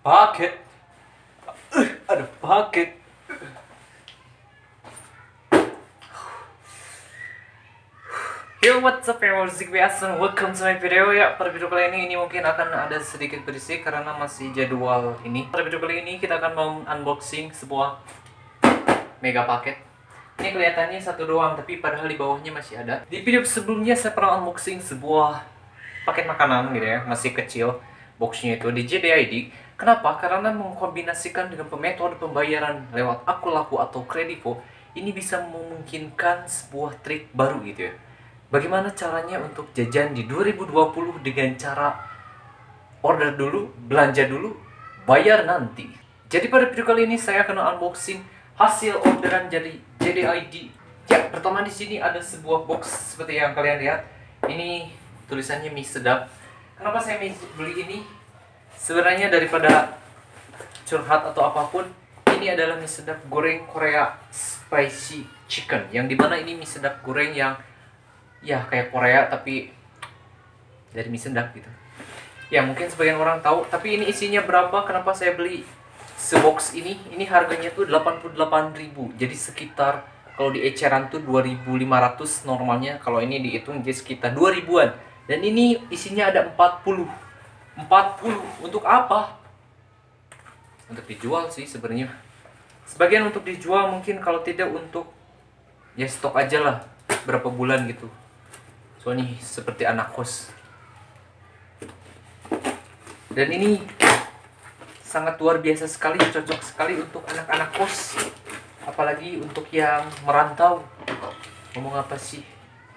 paket. Ada paket. Yo, what's up ya, Zik biasa. Welcome to my video ya. Pada video kali ini mungkin akan ada sedikit berisik karena masih jadwal ini. Pada video kali ini kita akan mau unboxing sebuah mega paket. Ini kelihatannya satu doang, tapi padahal di bawahnya masih ada. Di video sebelumnya saya pernah unboxing sebuah paket makanan gitu ya, masih kecil. Boxnya itu di JDID. Kenapa? Karena mengkombinasikan dengan metode pembayaran lewat Akulaku atau Kredivo, ini bisa memungkinkan sebuah trik baru gitu ya. Bagaimana caranya untuk jajan di 2020 dengan cara order dulu, belanja dulu, bayar nanti. Jadi pada video kali ini saya akan unboxing hasil orderan dari JDID. Ya, pertama di sini ada sebuah box seperti yang kalian lihat. Ini tulisannya mie sedap. Kenapa saya beli ini? Sebenarnya daripada curhat atau apapun, ini adalah mie sedap goreng Korea spicy chicken. Yang dimana ini mie sedap goreng yang ya kayak Korea tapi dari mie sedap gitu. Ya mungkin sebagian orang tahu, tapi ini isinya berapa? Kenapa saya beli sebox ini? Ini harganya tuh 88.000. Jadi sekitar kalau di eceran tuh 2.500 normalnya. Kalau ini dihitung jadi sekitar 2.000-an. Dan ini isinya ada 40 untuk apa? Untuk dijual sih sebenarnya. Sebagian untuk dijual, mungkin kalau tidak untuk ya stok aja lah berapa bulan gitu. Soalnya seperti anak kos. Dan ini sangat luar biasa sekali, cocok sekali untuk anak-anak kos. Apalagi untuk yang merantau. Ngomong apa sih?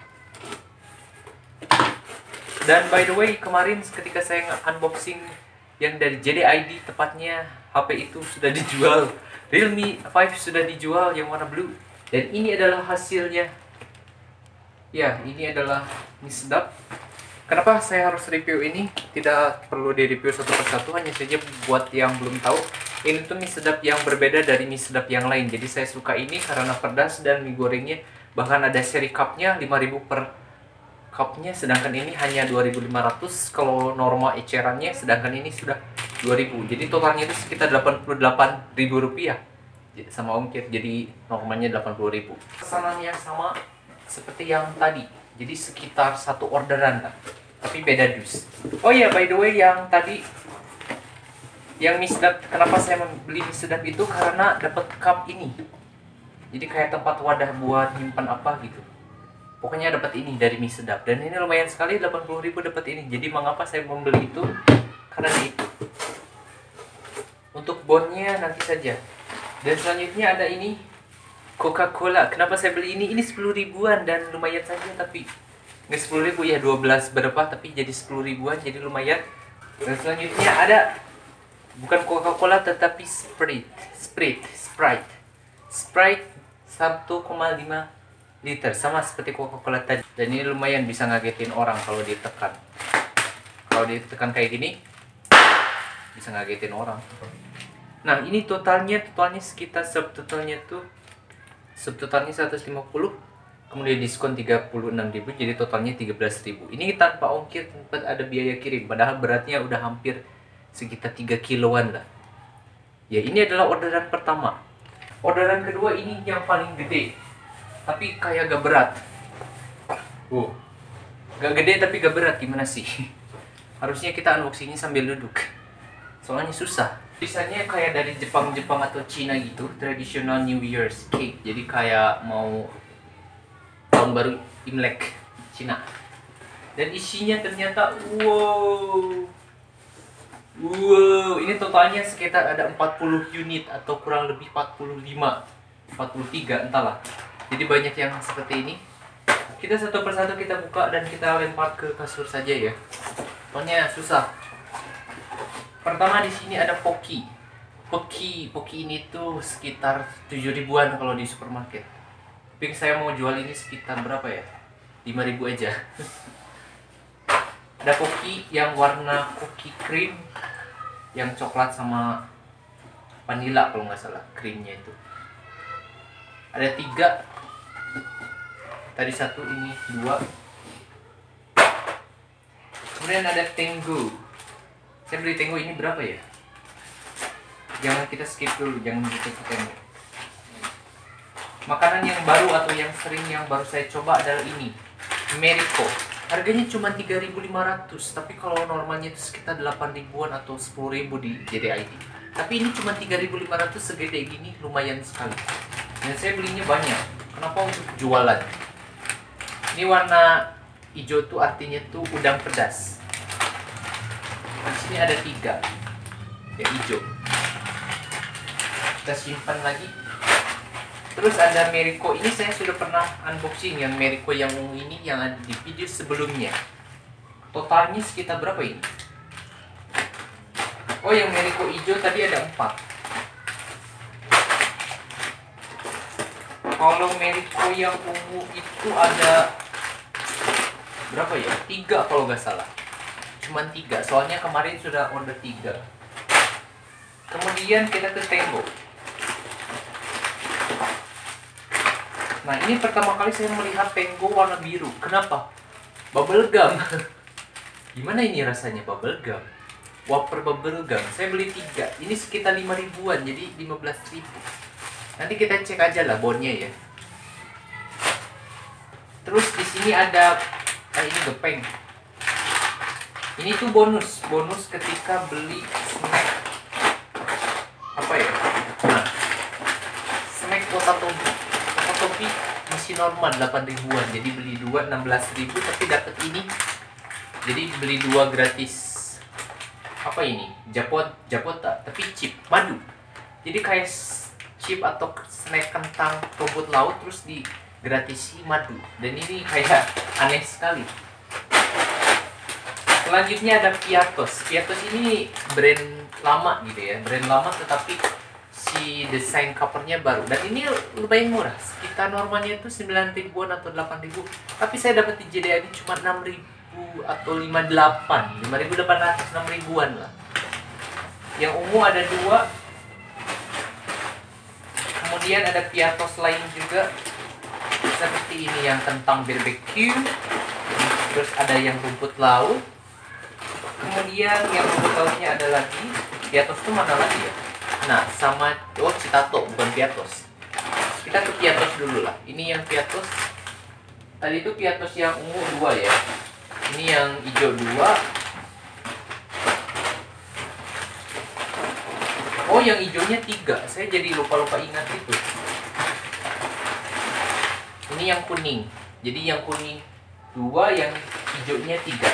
Dan by the way, kemarin ketika saya unboxing yang dari JDID, tepatnya HP itu sudah dijual. Realme 5 sudah dijual yang warna blue. Dan ini adalah hasilnya. Ya, ini adalah mie sedap. Kenapa saya harus review ini? Tidak perlu di-review satu persatu, hanya saja buat yang belum tahu. Ini tuh mie sedap yang berbeda dari mie sedap yang lain. Jadi saya suka ini karena pedas dan mie gorengnya. Bahkan ada seri cupnya 5.000 per cupnya, sedangkan ini hanya 2.500 kalau normal ecerannya, sedangkan ini sudah 2.000. Jadi totalnya itu sekitar 88.000 rupiah sama ongkir, jadi normalnya 80.000. Pesanannya sama seperti yang tadi, jadi sekitar satu orderan lah, tapi beda dus. Oh ya, by the way, yang tadi yang mie sedap, kenapa saya membeli mie sedap itu karena dapat cup ini, jadi kayak tempat wadah buat nyimpan apa gitu. Pokoknya dapat ini dari mie sedap, dan ini lumayan sekali, 80.000 dapat ini. Jadi mengapa saya membeli itu? Karena itu. Untuk bonnya nanti saja. Dan selanjutnya ada ini Coca-Cola. Kenapa saya beli ini? Ini 10 ribuan dan lumayan saja, tapi nggak 10 ribu ya, 12 berapa, tapi jadi 10 ribuan, jadi lumayan. Dan selanjutnya ada bukan Coca-Cola tetapi Sprite 1,5 liter, sama seperti Coca-Cola tadi. Dan ini lumayan bisa ngagetin orang kalau ditekan. Kalau ditekan kayak gini bisa ngagetin orang. Nah, ini totalnya sekitar subtotalnya 150, kemudian diskon 36.000, jadi totalnya 13.000. Ini tanpa ongkir, tanpa ada biaya kirim, padahal beratnya udah hampir sekitar 3 kiloan lah. Ya, ini adalah orderan pertama. Orderan kedua ini yang paling gede, tapi kayak gak berat. Gak gede tapi gak berat, gimana sih? Harusnya kita unboxingnya sambil duduk, soalnya susah. Biasanya kayak dari Jepang atau Cina gitu, traditional New Year's cake. Jadi kayak mau tahun baru Imlek Cina. Dan isinya ternyata wow, ini totalnya sekitar ada 40 unit atau kurang lebih 43 entahlah. Jadi banyak yang seperti ini. Kita satu persatu kita buka dan kita lempar ke kasur saja ya. Soalnya susah. Pertama di sini ada Pocky ini tuh sekitar 7 ribuan kalau di supermarket. Tapi saya mau jual ini sekitar berapa ya? 5.000 aja. Ada Pocky yang warna cookie cream, yang coklat sama vanilla kalau nggak salah krimnya itu. Ada 3. Tadi 1, ini 2. Kemudian ada Tenggo. Saya beli Tenggo ini berapa ya? Jangan kita skip dulu, jangan kita tembok. Makanan yang baru atau yang sering yang baru saya coba adalah ini, Meriko. Harganya cuma 3.500, tapi kalau normalnya itu sekitar 8 ribuan atau 10 ribu di JDID. Tapi ini cuma 3.500, segede gini, lumayan sekali. Dan saya belinya banyak. Kenapa? Untuk jualan. Ini warna hijau tuh artinya tuh udang pedas. Di sini ada 3 yang hijau. Kita simpan lagi. Terus ada Meriko, ini saya sudah pernah unboxing yang Meriko yang ungu ini yang ada di video sebelumnya. Totalnya sekitar berapa ini? Oh, yang Meriko hijau tadi ada 4. Kalau Meriko yang ungu itu ada berapa ya? 3 kalau nggak salah. Cuman 3, soalnya kemarin sudah order 3. Kemudian kita ke tembok. Nah, ini pertama kali saya melihat Tango warna biru. Kenapa? Bubble gum. Gimana ini rasanya bubble gum? Wafer bubble gum. Saya beli 3. Ini sekitar 5 ribuan, jadi 15 ribu. Nanti kita cek aja lah bonnya ya. Terus di sini ada ini gepeng. Ini tuh bonus ketika beli snack. Apa ya? Nah, snack Potatobi masih normal 8 ribuan, jadi beli 2 16 ribu, tapi dapat ini, jadi beli 2 gratis. Apa ini? Japota, tapi chip madu. Jadi kayak chip atau snack kentang rumput laut terus di gratisi madu. Dan ini kayak aneh sekali. Selanjutnya ada Piatos. Piatos ini brand lama gitu ya, brand lama tetapi si desain covernya baru, dan ini lumayan murah, sekitar normalnya itu 9 ribuan atau 8 ribu, tapi saya dapat di JDID cuma 6 ribu atau 5.800, 6 ribuan lah. Yang ungu ada 2. Kemudian ada Piatos lain juga seperti ini yang kentang barbecue. Terus ada yang rumput laut. Kemudian yang rumput lautnya ada lagi. Piatos itu mana lagi ya? Nah, sama Citato, bukan Piatos. Kita ke Piatos dulu lah. Ini yang Piatos. Tadi itu Piatos yang ungu 2 ya. Ini yang hijau 2. Oh, yang hijaunya 3. Saya jadi lupa ingat itu. Ini yang kuning. Jadi yang kuning 2, yang hijaunya 3.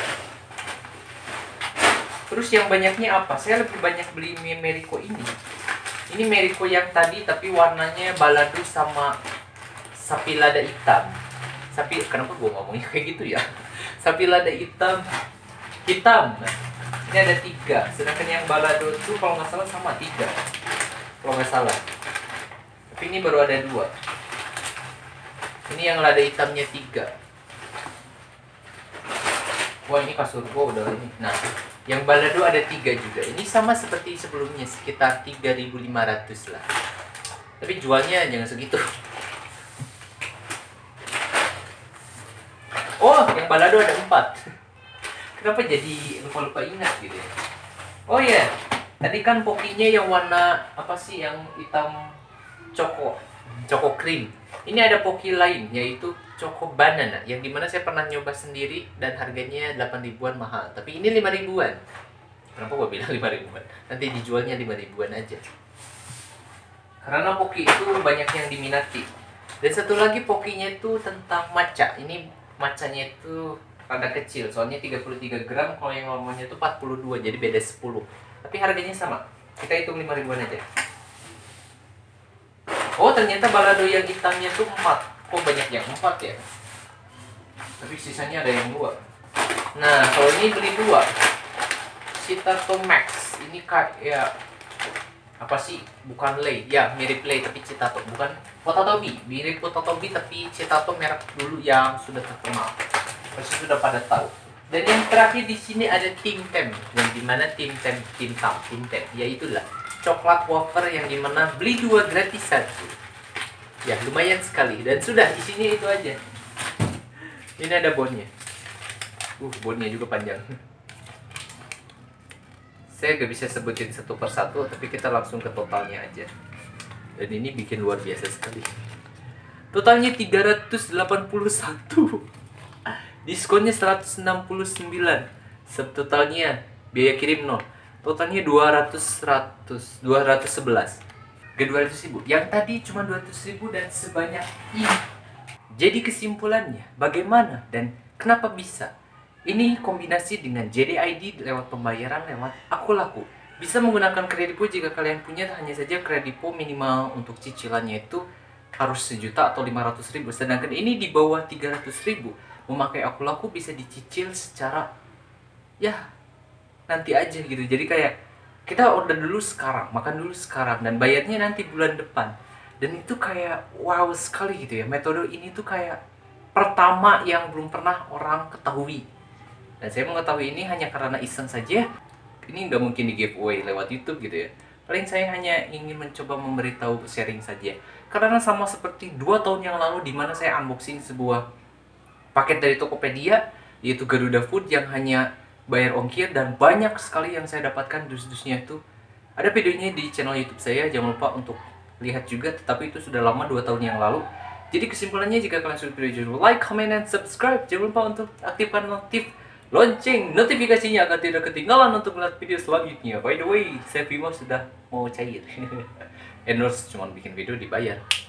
Terus yang banyaknya apa? Saya lebih banyak beli Meriko ini. Ini Meriko yang tadi tapi warnanya balado sama sapi lada hitam. Kenapa gue ngomongnya kayak gitu ya? Sapi lada hitam. Nah, ini ada 3. Sedangkan yang balado itu kalau nggak salah sama 3. Kalau nggak salah. Tapi ini baru ada 2. Ini yang lada hitamnya 3. Wah, ini kasur gue udah ini. Nah, yang balado ada 3 juga. Ini sama seperti sebelumnya, sekitar 3.500 lah. Tapi jualnya jangan segitu. Oh, yang balado ada 4. Kenapa jadi lupa ingat gitu ya? Oh ya, tadi kan pokinya yang warna apa sih, yang hitam Choco cream. Ini ada poki lain, yaitu Choco banana, yang dimana saya pernah nyoba sendiri dan harganya 8 ribuan, mahal. Tapi ini 5 ribuan. Kenapa gue bilang 5 ribuan? Nanti dijualnya 5 ribuan aja. Karena poki itu banyak yang diminati. Dan satu lagi pokinya itu tentang matcha. Ini matchanya itu rada kecil, soalnya 33 gram, kalau yang normalnya itu 42, jadi beda 10. Tapi harganya sama. Kita hitung 5 ribuan aja. Oh, ternyata balado yang hitamnya tuh 4. Kok banyak yang 4 ya? Tapi sisanya ada yang 2. Nah, kalau ini beli 2. Citato Max. Ini kayak apa sih? Bukan Lay. Ya, mirip Lay tapi Citato. Bukan Potatobi. Mirip Potatobi tapi Citato merek dulu yang sudah terkenal. Pasti sudah pada tahu. Dan yang terakhir di sini ada Tim Tam. Yang dimana Tim Tam, ya itulah coklat wafer yang dimana beli 2 gratis 1. Ya, lumayan sekali. Dan sudah, isinya itu aja. Ini ada bonnya. Bonnya juga panjang. Saya gak bisa sebutin satu persatu, tapi kita langsung ke totalnya aja. Dan ini bikin luar biasa sekali. Totalnya 381. Diskonnya 169. Subtotalnya biaya kirim 0. Totalnya 211. Ke 200.000. Yang tadi cuma 200.000 dan sebanyak ini. Jadi kesimpulannya, bagaimana dan kenapa bisa? Ini kombinasi dengan JDID lewat pembayaran lewat Akulaku. Bisa menggunakan Kredipo jika kalian punya, hanya saja Kredipo minimal untuk cicilannya itu harus 1 juta atau 500.000. Sedangkan ini di bawah 300.000. Memakai Akulaku bisa dicicil secara ya nanti aja gitu. Jadi kayak kita order dulu sekarang, makan dulu sekarang, dan bayarnya nanti bulan depan. Dan itu kayak wow sekali gitu ya. Metode ini tuh kayak pertama yang belum pernah orang ketahui. Dan saya mengetahui ini hanya karena iseng saja. Ini nggak mungkin di giveaway lewat YouTube gitu ya. Paling saya hanya ingin mencoba memberitahu, sharing saja. Karena sama seperti 2 tahun yang lalu di mana saya unboxing sebuah paket dari Tokopedia, yaitu Garuda Food, yang hanya bayar ongkir, dan banyak sekali yang saya dapatkan dus-dusnya itu. Ada videonya di channel YouTube saya, jangan lupa untuk lihat juga, tetapi itu sudah lama, 2 tahun yang lalu. Jadi kesimpulannya, jika kalian suka video, jangan lupa like, comment, dan subscribe. Jangan lupa untuk aktifkan lonceng notifikasinya agar tidak ketinggalan untuk melihat video selanjutnya. By the way, saya Bimo sudah mau cair. Endorse cuma bikin video dibayar.